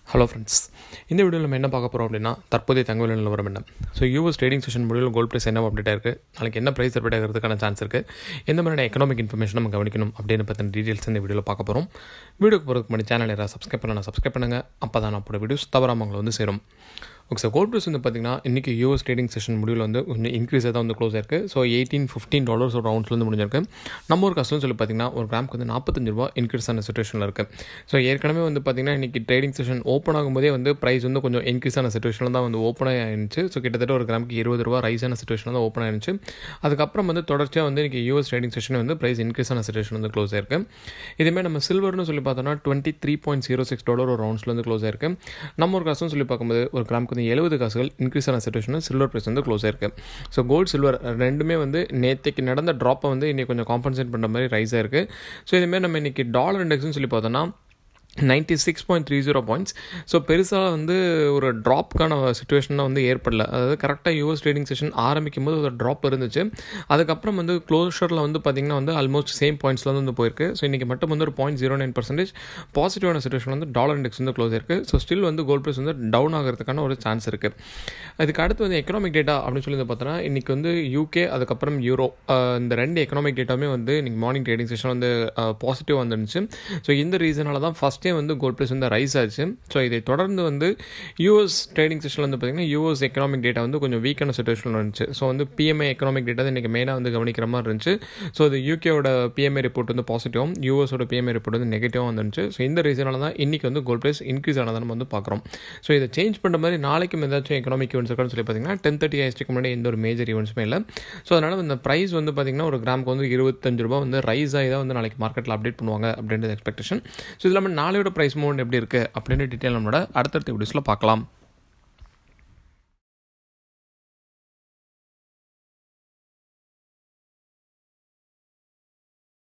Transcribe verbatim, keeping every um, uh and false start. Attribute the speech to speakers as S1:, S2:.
S1: Hello friends, இந்த வீடியோவில் நம்ம என்ன பார்க்க போகிறோம் அப்படின்னா தற்போதைய தங்க விலை நிலவரம் என்ன. ஸோ யூஎஸ் ட்ரேடிங் செஷன் முடிவில் கோல்ட் ப்ரைஸ் என்ன அப்டேட் இருக்குது, நாளைக்கு என்ன ப்ரைஸ் அப்டேட் ஆகிறதுக்கான சான்ஸ் இருக்குது, எந்த மாதிரியான எக்கனாமிக் இன்ஃபர்மேஷன் நம்ம கவனிக்கணும் அப்படின்னு பற்றின டீட்டெயில்ஸ் இந்த வீடியோவில் பார்க்க போகிறோம். வீடியோக்கு போகிறதுக்கு முன்னாடி சேனல் யாராவது சப்ஸ்கிரைப் பண்ணலாம், சப்ஸ்கிரைப் பண்ணுங்கள். அப்போ தான் நான் போட வீடியோஸ் தவறாமல் உங்களை வந்து சேரும். ஓகே சார், கோல்ட் ப்ரைஸ் வந்து பார்த்திங்கன்னா இன்றைக்கி யூஎஸ் ட்ரேடிங் செஷன் முடிவில் வந்து கொஞ்சம் இன்க்ரீஸாக தான் வந்து க்ளோஸ் ஆயிருக்கு. ஸோ எயிட்டீன் ஃபிஃப்டீன் டாலர்ஸ் ஒரு ரவுண்ட்ஸ்லேருந்து முடிஞ்சிருக்கு. நம்ம ஒரு கஷ்டம் சொல்லி பார்த்திங்கன்னா ஒரு கிராமுக்கு வந்து நாற்பத்தஞ்சு ரூபா இன்க்ரீஸ் ஆன சிச்சுவேஷனில் இருக்குது. ஸோ ஏற்கனவே வந்து பார்த்திங்கன்னா இன்றைக்கி ட்ரேடிங் செஷன் ஓப்பன் ஆகும்போதே வந்து ப்ரைஸ் வந்து கொஞ்சம் இன்க்ரீஸ் ஆன சிச்சுவேஷனில் தான் வந்து ஓப்பன் ஆயிருந்துச்சு. ஸோ கிட்டத்தட்ட ஒரு கிராமுக்கு இருபது ரூபா ரைஸ் ஆன சிச்சுவேஷனில் தான் ஓப்பன் ஆயிருந்துச்சு. அதுக்கப்புறம் வந்து தொடர்ச்சியாக வந்து இன்றைக்கி யூஎஸ் ட்ரேடிங் செஷன் வந்து ப்ரைஸ் இன்க்ரீஸ் ஆன சிச்சுவேஷன் வந்து க்ளோஸ் ஆயிருக்கு. இதுமாதிரி நம்ம சில்வர்னு சொல்லி பார்த்தோம்னா twenty three point zero six dollar ஒரு ரவுண்ட்ஸில் வந்து க்ளோஸ் ஆயிருக்கு. நம்ம ஒரு கஷ்டம் சொல்லி பார்க்கும்போது ஒரு கிராமுக்கு வந்து எழுபது காசுகள் இன்க்ரீஸ் ஆன சிச்சுவேஷன் சில்வர் ப்ரைஸ் வந்து க்ளோஸ் ஆயிருக்கு. ஸோ கோல்டு சில்வர் ரெண்டுமே வந்து நேற்றுக்கு நடந்த ட்ராப்பை வந்து இன்றைக்கி கொஞ்சம் காம்பன்சேட் பண்ணுற மாதிரி ரைஸ் ஆயிருக்கு. ஸோ இதுமாதிரி நம்ம இன்றைக்கி டாலர் இண்டெக்ஸ்னு சொல்லி பார்த்தோம்னா ninety six point three zero points. So பெருசாக வந்து ஒரு ட்ராப்க்கான சுச்சுவேஷனாக வந்து ஏற்படல. அதாவது கரெக்டாக யூஎஸ் ட்ரேடிங் செஷன் ஆரம்பிக்கும் போது ஒரு ட்ராப் இருந்துச்சு. அதுக்கப்புறம் வந்து க்ளோஷரில் வந்து பார்த்திங்கன்னா வந்து ஆல்மோஸ்ட் சேம் பாயிண்ட்ஸில் வந்து போயிருக்கு. ஸோ இன்றைக்கி மட்டும் வந்து ஒரு பாயிண்ட் ஜீரோ நைன் பர்சன்டேஜ் பாசிட்டிவான சுச்சுவேஷன் வந்து டாலர் இண்டெக்ஸ் வந்து க்ளோஸ் ஆயிருக்கு. ஸோ ஸ்டில் வந்து கோல்ட் ப்ரைஸ் வந்து டவுன் ஆகிறதுக்கான ஒரு சான்ஸ் இருக்குது. அதுக்கு அடுத்து வந்து எக்கனாமிக் டேட்டா அப்படின்னு சொல்லி பார்த்தோன்னா இன்றைக்கி வந்து யூகே அதுக்கப்புறம் யூரோ இந்த ரெண்டு எக்கனாமிக் டேட்டாவுமே வந்து இன்றைக்கி மார்னிங் ட்ரேடிங் செஷன் வந்து பாசிட்டிவ் வந்துருந்துச்சு. ஸோ இந்த ரீசனால தான் ஃபஸ்ட் டைம் வந்து கோல்ட் ப்ரைஸ் வந்து ரைஸ் ஆச்சு. ஸோ இதை தொடர்ந்து வந்து யூஎஸ் ட்ரேடிங் செஷனில் வந்து பார்த்திங்கன்னா யூஎஸ் எக்கனாமிக் டேட்டா வந்து கொஞ்சம் வீக்கான சுச்சுவேஷனில் இருந்துச்சு. ஸோ வந்து பிஎம்ஐ எக்கனாமிக் டேட்டா இன்றைக்கி மெயினாக வந்து கவனிக்கிற மாதிரி இருந்துச்சு. ஸோ அது யூகேவோட பிஎம்ஐ ரிப்போர்ட் வந்து பாசிட்டிவும் யூஎஸோட பிஎம்ஐ ரிப்போர்ட் வந்து நெகட்டிவாக வந்துருந்துச்சு. ஸோ இந்த ரீசனால தான் இன்றைக்கி வந்து கோல்ட் ப்ரைஸ் இன்க்ரீஸ் ஆனதை நம்ம வந்து பார்க்குறோம். ஸோ இதை சேஞ்ச் பண்ணுற மாதிரி நாளைக்கும் ஏதாச்சும் எக்கனாமிக் ஈவெண்ட்ஸ் இருக்குன்னு சொல்லி பார்த்தீங்கன்னா டென் தேர்ட்டி ஐஸ்டிக்கு முன்னாடி எந்த ஒரு மேஜர் ஈவெண்ட்ஸுமே இல்லை. ஸோ அதனால் இந்த ப்ரைஸ் வந்து பார்த்திங்கன்னா ஒரு கிராமுக்கு வந்து இருபத்தஞ்சு ரூபா வந்து ரைஸ் ஆகி தான் வந்து நாளைக்கு மார்க்கெட்டில் அப்டேட் பண்ணுவாங்க அப்படின்றது எக்ஸ்பெக்டேஷன். ஸோ இது இல்லாமல் நாளையோட ப்ரைஸ் மூவ்மெண்ட் எப்படி இருக்குது அப்படின்னு டீட்டெயில் நம்மளோட அடுத்தடுத்த வீடியோஸில் பார்க்கலாம்.